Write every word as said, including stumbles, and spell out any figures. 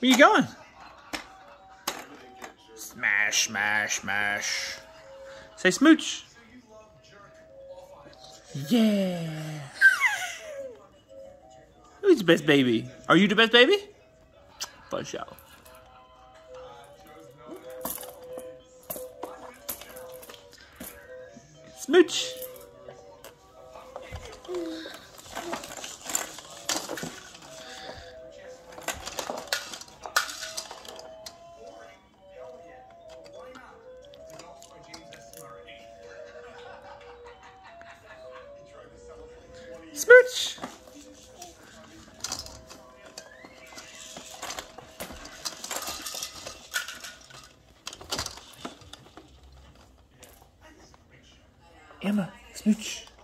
Where you going? Smash, smash, smash. Say smooch. Yeah. Who's the best baby? Are you the best baby? For sure. Smooch. Smooch. Emma, smooch.